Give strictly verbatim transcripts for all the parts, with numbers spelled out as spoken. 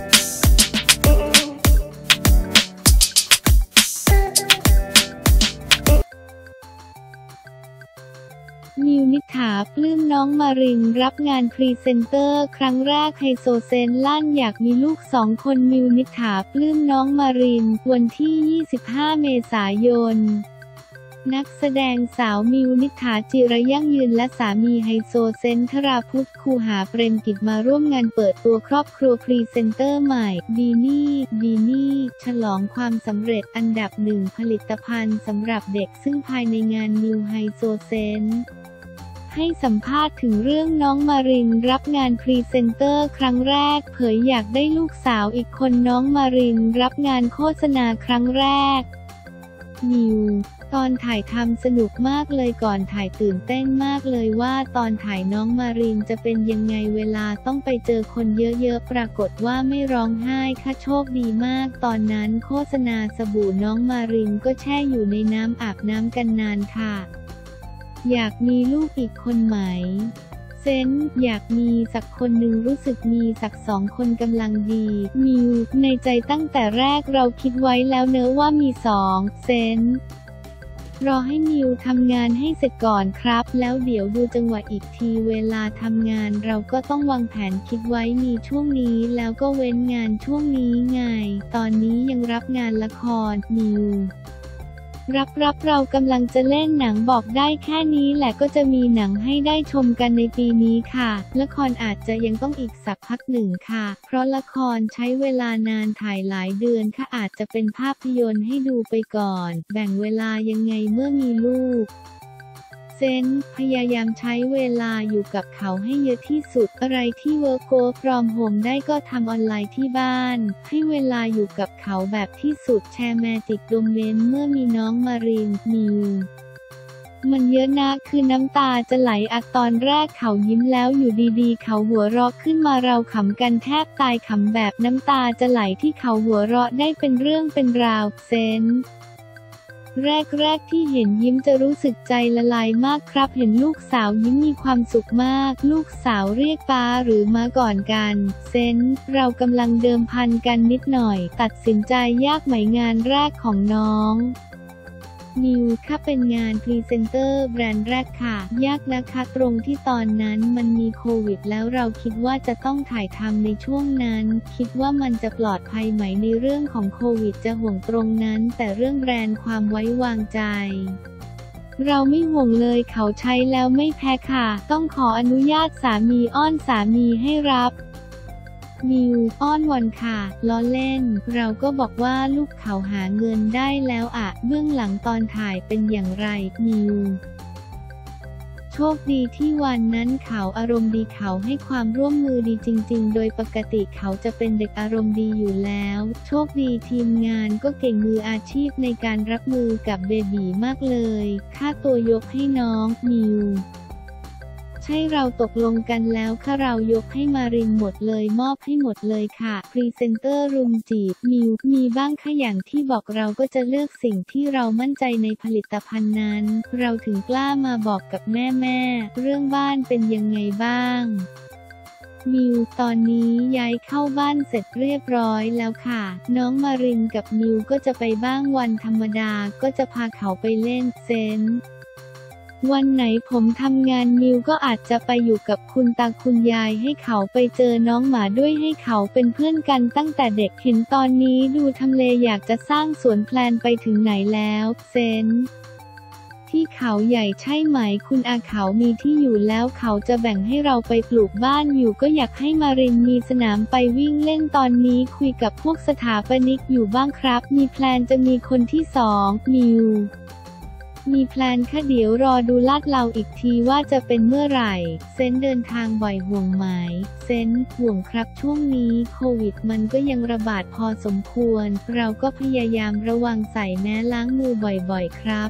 มิวนิษฐาปลื้มน้องมารินรับงานพรีเซนเตอร์ครั้งแรกไฮโซเซนลั่นอยากมีลูกสองคนมิวนิษฐาปลื้มน้องมารินวันที่ ยี่สิบห้า เมษายนนักแสดงสาวมิวนิษฐาจิระยั่งยืนและสามีไฮโซเซนธราพุทธคูหาเปรมกิจมาร่วมงานเปิดตัวครอบครัวพรีเซนเตอร์ใหม่บีนี่บีนี่ฉลองความสำเร็จอันดับหนึ่งผลิตภัณฑ์สำหรับเด็กซึ่งภายในงานมิวไฮโซเซนให้สัมภาษณ์ถึงเรื่องน้องมารินรับงานพรีเซนเตอร์ครั้งแรกเผยอยากได้ลูกสาวอีกคนน้องมารินรับงานโฆษณาครั้งแรกมิวตอนถ่ายทำสนุกมากเลยก่อนถ่ายตื่นเต้นมากเลยว่าตอนถ่ายน้องมารินจะเป็นยังไงเวลาต้องไปเจอคนเยอะๆปรากฏว่าไม่ร้องไห้ค่ะโชคดีมากตอนนั้นโฆษณาสบู่น้องมารินก็แช่อยู่ในน้ำอาบน้ำกันนานค่ะอยากมีลูกอีกคนไหมเซนอยากมีสักคนหนึ่งรู้สึกมีสักสองคนกำลังดีมิวในใจตั้งแต่แรกเราคิดไว้แล้วเนอะว่ามีสองเซนรอให้มิวทำงานให้เสร็จก่อนครับแล้วเดี๋ยวดูจังหวะอีกทีเวลาทำงานเราก็ต้องวางแผนคิดไว้มีช่วงนี้แล้วก็เว้นงานช่วงนี้ไงตอนนี้ยังรับงานละครมิวรับรับเรากำลังจะเล่นหนังบอกได้แค่นี้แหละก็จะมีหนังให้ได้ชมกันในปีนี้ค่ะละครอาจจะยังต้องอีกสักพักหนึ่งค่ะเพราะละครใช้เวลานานถ่ายหลายเดือนค่ะอาจจะเป็นภาพยนตร์ให้ดูไปก่อนแบ่งเวลายังไงเมื่อมีลูกเซนพยายามใช้เวลาอยู่กับเขาให้เยอะที่สุดอะไรที่เวิร์กโกฟรอมโฮมได้ก็ทำออนไลน์ที่บ้านให้เวลาอยู่กับเขาแบบที่สุดแชร์แมจิกโดเมนเมื่อมีน้องมารินมิวมันเยอะนะคือน้ำตาจะไหลอัดตอนแรกเขายิ้มแล้วอยู่ดีๆเขาหัวเราะขึ้นมาเราขำกันแทบตายขำแบบน้ำตาจะไหลที่เขาหัวเราะได้เป็นเรื่องเป็นราวเซนแรกๆที่เห็นยิ้มจะรู้สึกใจละลายมากครับเห็นลูกสาวยิ้มมีความสุขมากลูกสาวเรียกป้าหรือมาก่อนกันเซนเรากำลังเดิมพันกันนิดหน่อยตัดสินใจยากไหมงานแรกของน้องมิวค่ะเป็นงานพรีเซนเตอร์แบรนด์แรกค่ะยากนะคะตรงที่ตอนนั้นมันมีโควิดแล้วเราคิดว่าจะต้องถ่ายทำในช่วงนั้นคิดว่ามันจะปลอดภัยไหมในเรื่องของโควิดจะห่วงตรงนั้นแต่เรื่องแบรนด์ความไว้วางใจเราไม่ห่วงเลยเขาใช้แล้วไม่แพ้ค่ะต้องขออนุญาตสามีอ้อนสามีให้รับมิวอ้อนวอนค่ะล้อเล่นเราก็บอกว่าลูกเขาหาเงินได้แล้วอะเบื้องหลังตอนถ่ายเป็นอย่างไรมิวโชคดีที่วันนั้นเขาอารมณ์ดีเขาให้ความร่วมมือดีจริงๆโดยปกติเขาจะเป็นเด็กอารมณ์ดีอยู่แล้วโชคดีทีมงานก็เก่งมืออาชีพในการรับมือกับเบบีมากเลยค่าตัวยกให้น้องมิวใช่เราตกลงกันแล้วค่ะเรายกให้มารินหมดเลยมอบให้หมดเลยค่ะพรีเซนเตอร์รุมจีบมิวมีบ้างค่ะอย่างที่บอกเราก็จะเลือกสิ่งที่เรามั่นใจในผลิตภัณฑ์นั้นเราถึงกล้ามาบอกกับแม่แม่เรื่องบ้านเป็นยังไงบ้างมิวตอนนี้ย้ายเข้าบ้านเสร็จเรียบร้อยแล้วค่ะน้องมารินกับมิวก็จะไปบ้างวันธรรมดาก็จะพาเขาไปเล่นเซนวันไหนผมทำงานมิวก็อาจจะไปอยู่กับคุณตาคุณยายให้เขาไปเจอน้องหมาด้วยให้เขาเป็นเพื่อนกันตั้งแต่เด็กเห็นตอนนี้ดูทำเลอยากจะสร้างสวนแพลนไปถึงไหนแล้วเซนที่เขาใหญ่ใช่ไหมคุณอาเขามีที่อยู่แล้วเขาจะแบ่งให้เราไปปลูกบ้านอยู่ก็อยากให้มารินมีสนามไปวิ่งเล่นตอนนี้คุยกับพวกสถาปนิกอยู่บ้างครับมีแพลนจะมีคนที่สองมิวมีแพลนค่ะเดี๋ยวรอดูลาดเลาอีกทีว่าจะเป็นเมื่อไหร่เซนเดินทางบ่อยห่วงไหมเซนห่วงครับช่วงนี้โควิดมันก็ยังระบาดพอสมควรเราก็พยายามระวังใส่แมสล้างมือบ่อยๆครับ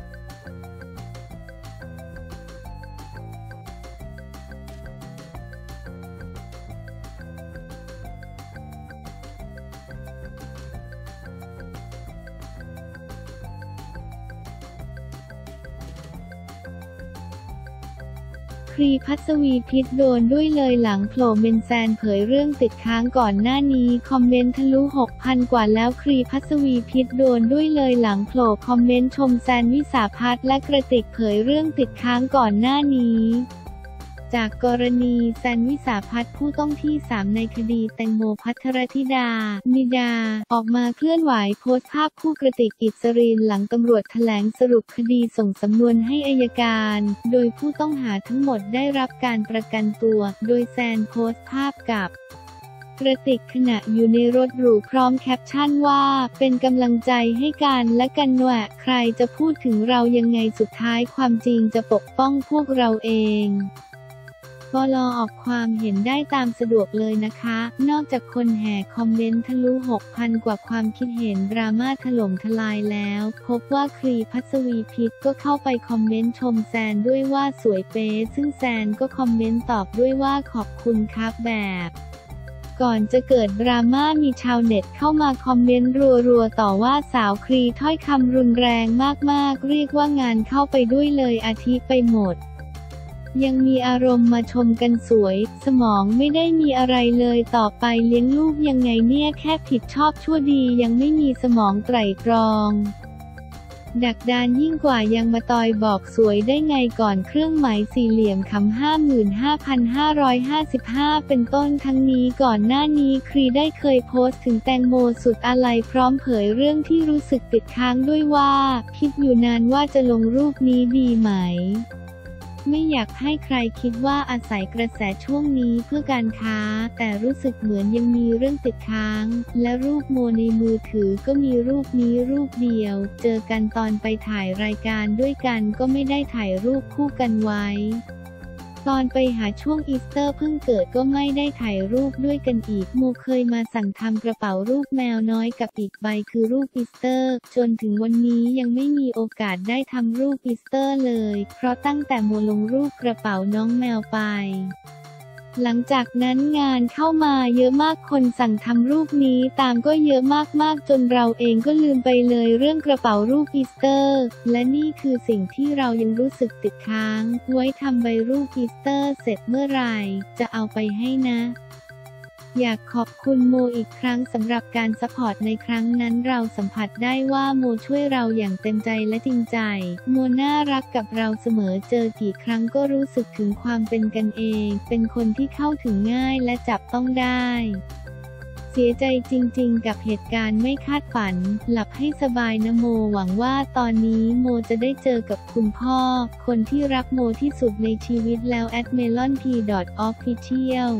ครีพัสวีพิษโดนด้วยเลยหลังโผล่เมนแซนเผยเรื่องติดค้างก่อนหน้านี้คอมเมนต์ทะลุ หกพัน กว่าแล้วครีพัสวีพิษโดนด้วยเลยหลังโผล่คอมเมนต์ชมแซนวิสาภัทรและกระติกเผยเรื่องติดค้างก่อนหน้านี้จากกรณีแซนวิสาภัทรผู้ต้องที่สามในคดีแตงโมภัทรธิดานิดาออกมาเคลื่อนไหวโพสต์ภาพคู่กระติกอิสรินหลังตำรวจแถลงสรุปคดีส่งสำนวนให้อัยการโดยผู้ต้องหาทั้งหมดได้รับการประกันตัวโดยแซนโพสต์ภาพกับกระติกขณะอยู่ในรถหรูพร้อมแคปชั่นว่าเป็นกำลังใจให้กันและกันแหวะใครจะพูดถึงเรายังไงสุดท้ายความจริงจะปกป้องพวกเราเองก็รอออกความเห็นได้ตามสะดวกเลยนะคะนอกจากคนแห่คอมเมนต์ทะลุ หกพัน กว่าความคิดเห็นดราม่าถล่มทลายแล้วพบว่าครีพัสวีพิษก็เข้าไปคอมเมนต์ชมแซนด้วยว่าสวยเป๊ะซึ่งแซนก็คอมเมนต์ตอบด้วยว่าขอบคุณครับแบบก่อนจะเกิดดราม่ามีชาวเน็ตเข้ามาคอมเมนต์รัวๆต่อว่าสาวครีถ้อยคำรุนแรงมากๆเรียกว่างานเข้าไปด้วยเลยอาทิไปหมดยังมีอารมณ์มาชมกันสวยสมองไม่ได้มีอะไรเลยต่อไปเลี้ยงลูกยังไงเนี่ยแค่ผิดชอบชั่วดียังไม่มีสมองไตร่ตรองดักดานยิ่งกว่ายังมาตอยบอกสวยได้ไงก่อนเครื่องหมายสี่เหลี่ยมคำ ห้าหมื่นห้าพันห้าร้อยห้าสิบห้า เป็นต้นทั้งนี้ก่อนหน้านี้ครีได้เคยโพสต์ถึงแตงโมสุดอาลัยพร้อมเผยเรื่องที่รู้สึกติดค้างด้วยว่าคิดอยู่นานว่าจะลงรูปนี้ดีไหมไม่อยากให้ใครคิดว่าอาศัยกระแสช่วงนี้เพื่อการค้าแต่รู้สึกเหมือนยังมีเรื่องติดค้างและรูปโมในมือถือก็มีรูปนี้รูปเดียวเจอกันตอนไปถ่ายรายการด้วยกันก็ไม่ได้ถ่ายรูปคู่กันไว้ตอนไปหาช่วงอีสเตอร์เพิ่งเกิดก็ไม่ได้ถ่ายรูปด้วยกันอีกโมเคยมาสั่งทำกระเป๋ารูปแมวน้อยกับอีกใบคือรูปอีสเตอร์จนถึงวันนี้ยังไม่มีโอกาสได้ทำรูปอีสเตอร์เลยเพราะตั้งแต่โมลงรูปกระเป๋าน้องแมวไปหลังจากนั้นงานเข้ามาเยอะมากคนสั่งทำรูปนี้ตามก็เยอะมากๆจนเราเองก็ลืมไปเลยเรื่องกระเป๋ารูปอีสเตอร์และนี่คือสิ่งที่เรายังรู้สึกติดค้างไว้ทำใบรูปอีสเตอร์เสร็จเมื่อไหร่จะเอาไปให้นะอยากขอบคุณโมอีกครั้งสำหรับการซัพพอร์ตในครั้งนั้นเราสัมผัสได้ว่าโมช่วยเราอย่างเต็มใจและจริงใจโมน่ารักกับเราเสมอเจอกี่ครั้งก็รู้สึกถึงความเป็นกันเองเป็นคนที่เข้าถึงง่ายและจับต้องได้เสียใจจริงๆกับเหตุการณ์ไม่คาดฝันหลับให้สบายนะโมหวังว่าตอนนี้โมจะได้เจอกับคุณพ่อคนที่รักโมที่สุดในชีวิตแล้ว แอท เมลอน พี ดอท ออฟฟิเชียล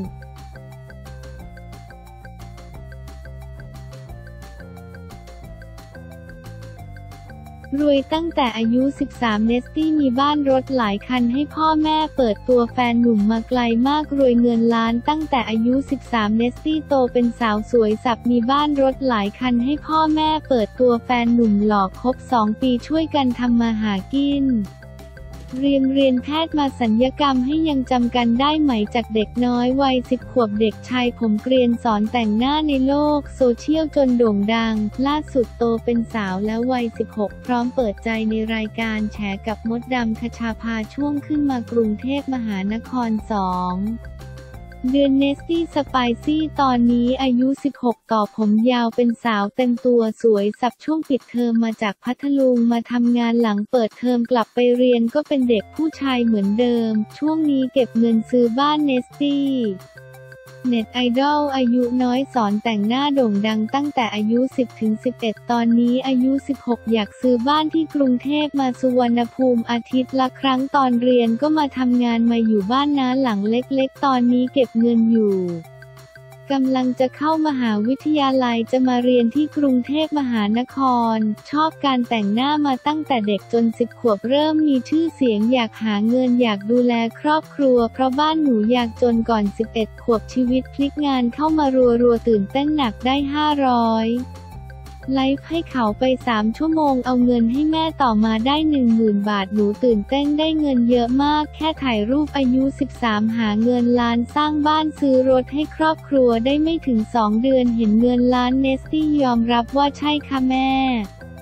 รวยตั้งแต่อายุ สิบสาม เนสตี้มีบ้านรถหลายคันให้พ่อแม่เปิดตัวแฟนหนุ่มมาไกลมากรวยเงินล้านตั้งแต่อายุ สิบสาม เนสตี้โตเป็นสาวสวยสับมีบ้านรถหลายคันให้พ่อแม่เปิดตัวแฟนหนุ่มหล่อครบสองปีช่วยกันทำมาหากินเรียนเรียนแพทย์มาศัลยกรรมให้ยังจำกันได้ไหมจากเด็กน้อยวัยสิบขวบเด็กชายผมเกรียนสอนแต่งหน้าในโลกโซเชียลจนโด่งดังล่าสุดโตเป็นสาวแล้ววัยสิบหกพร้อมเปิดใจในรายการแฉกับมดดำคชาภาช่วงขึ้นมากรุงเทพมหานครสองเดือนเนสตี้สไปซี่ตอนนี้อายุสิบหกต่อผมยาวเป็นสาวเต็มตัวสวยสับช่วงปิดเทอมมาจากพัทลุงมาทำงานหลังเปิดเทอมกลับไปเรียนก็เป็นเด็กผู้ชายเหมือนเดิมช่วงนี้เก็บเงินซื้อบ้านเนสตี้เน็ตไอดอลอายุน้อยสอนแต่งหน้าโด่งดังตั้งแต่อายุ สิบถึงสิบเอ็ด ตอนนี้อายุ สิบหก อยากซื้อบ้านที่กรุงเทพมาสุวรรณภูมิอาทิตย์ละครั้งตอนเรียนก็มาทำงานมาอยู่บ้านน้าหลังเล็กๆตอนนี้เก็บเงินอยู่กำลังจะเข้ามหาวิทยาลัยจะมาเรียนที่กรุงเทพมหานครชอบการแต่งหน้ามาตั้งแต่เด็กจนสิบขวบเริ่มมีชื่อเสียงอยากหาเงินอยากดูแลครอบครัวเพราะบ้านหนูอยากจนก่อนสิบเอ็ดขวบชีวิตพลิกงานเข้ามารัวๆตื่นเต้นหนักได้ห้าร้อยไลฟ์ให้เขาไปสามชั่วโมงเอาเงินให้แม่ต่อมาได้ หนึ่งหมื่น บาทหนูตื่นเต้นได้เงินเยอะมากแค่ถ่ายรูปอายุสิบสามหาเงินล้านสร้างบ้านซื้อรถให้ครอบครัวได้ไม่ถึงสองเดือนเห็นเงินล้านเนสตี้ยอมรับว่าใช่ค่ะแม่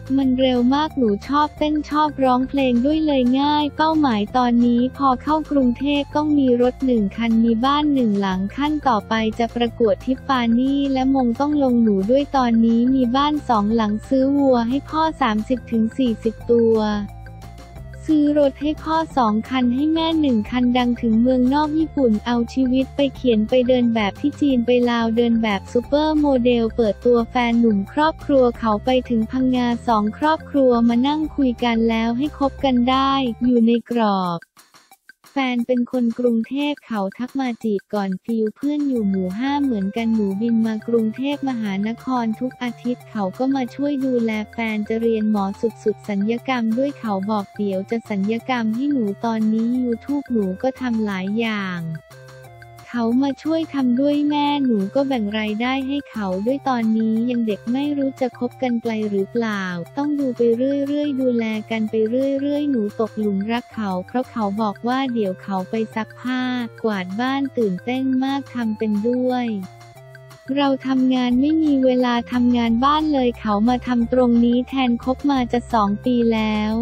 มันเร็วมากหนูชอบเต้นชอบร้องเพลงด้วยเลยง่ายเป้าหมายตอนนี้พอเข้ากรุงเทพต้องมีรถหนึ่งคันมีบ้านหนึ่งหลังขั้นต่อไปจะประกวดทิฟฟานี่และมงต้องลงหนูด้วยตอนนี้มีบ้านสองหลังซื้อวัวให้พ่อ สามสิบถึงสี่สิบ ตัวซื้อรถให้พ่อสองคันให้แม่หนึ่งคันดังถึงเมืองนอกญี่ปุ่นเอาชีวิตไปเขียนไปเดินแบบที่จีนไปลาวเดินแบบซูเปอร์โมเดลเปิดตัวแฟนหนุ่มครอบครัวเขาไปถึงพังงาสองครอบครัวมานั่งคุยกันแล้วให้คบกันได้อยู่ในกรอบแฟนเป็นคนกรุงเทพเขาทักมาจีบก่อนฟิลเพื่อนอยู่หมู่ห้าเหมือนกันหนูบินมากรุงเทพมหานครทุกอาทิตย์เขาก็มาช่วยดูแลแฟนจะเรียนหมอสุดๆสัญญกรรมด้วยเขาบอกเดี๋ยวจะสัญญกรรมให้หนูตอนนี้ยูทูบหนูก็ทำหลายอย่างเขามาช่วยทำด้วยแม่หนูก็แบ่งรายได้ให้เขาด้วยตอนนี้ยังเด็กไม่รู้จะคบกันไกลหรือเปล่าต้องดูไปเรื่อยๆดูแลกันไปเรื่อยๆหนูตกหลุมรักเขาเพราะเขาบอกว่าเดี๋ยวเขาไปซักผ้ากวาดบ้านตื่นเต้นมากทำเป็นด้วยเราทำงานไม่มีเวลาทำงานบ้านเลยเขามาทำตรงนี้แทนคบมาจะสองปีแล้ว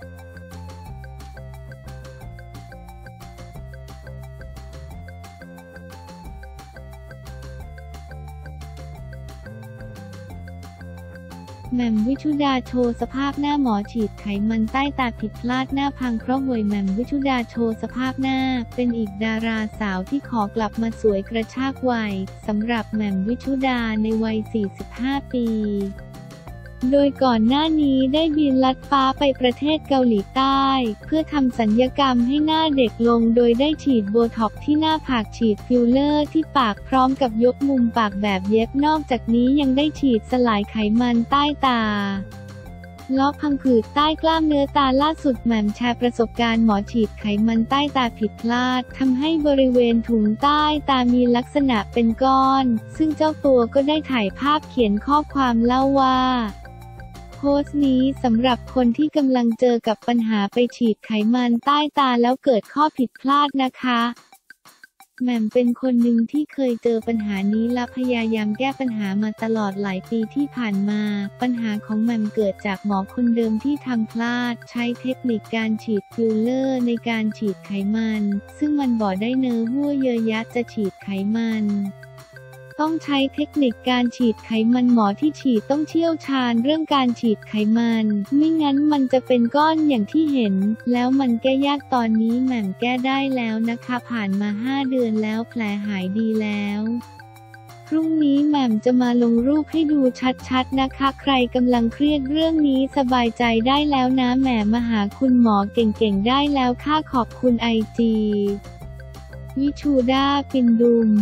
แหม่มวิชุดาโชว์สภาพหน้าหมอฉีดไขมันใต้ตาผิดพลาดหน้าพังเพราะห่วยแหม่มวิชุดาโชว์สภาพหน้าเป็นอีกดาราสาวที่ขอกลับมาสวยกระชากวัยสำหรับแหม่มวิชุดาในวัย สี่สิบห้า ปีโดยก่อนหน้านี้ได้บินลัดฟ้าไปประเทศเกาหลีใต้เพื่อทำศัลยกรรมให้หน้าเด็กลงโดยได้ฉีดโบท็อกซ์ที่หน้าผากฉีดฟิลเลอร์ที่ปากพร้อมกับยกมุมปากแบบเย็บนอกจากนี้ยังได้ฉีดสลายไขมันใต้ตาลอกพังผืดใต้กล้ามเนื้อตาล่าสุดแหม่มแชร์ประสบการณ์หมอฉีดไขมันใต้ตาผิดพลาดทำให้บริเวณถุงใต้ตามีลักษณะเป็นก้อนซึ่งเจ้าตัวก็ได้ถ่ายภาพเขียนข้อความเล่าว่าโพสต์นี้สำหรับคนที่กำลังเจอกับปัญหาไปฉีดไขมันใต้ตาแล้วเกิดข้อผิดพลาดนะคะแหม่มเป็นคนหนึ่งที่เคยเจอปัญหานี้และพยายามแก้ปัญหามาตลอดหลายปีที่ผ่านมาปัญหาของแหม่มเกิดจากหมอคนเดิมที่ทำพลาดใช้เทคนิคการฉีดฟิลเลอร์ในการฉีดไขมันซึ่งมันบ่ได้เนื้อหัวเยอะยัดจะฉีดไขมันต้องใช้เทคนิคการฉีดไขมันหมอที่ฉีดต้องเชี่ยวชาญเรื่องการฉีดไขมันไม่งั้นมันจะเป็นก้อนอย่างที่เห็นแล้วมันแก้ยากตอนนี้แหม่มแก้ได้แล้วนะคะผ่านมาห้าเดือนแล้วแผลหายดีแล้วพรุ่งนี้แหม่มจะมาลงรูปให้ดูชัดๆนะคะใครกำลังเครียดเรื่องนี้สบายใจได้แล้วนะแหม่มาหาคุณหมอเก่งๆได้แล้วค่ะขอบคุณไอจีวิชูดาปินดุม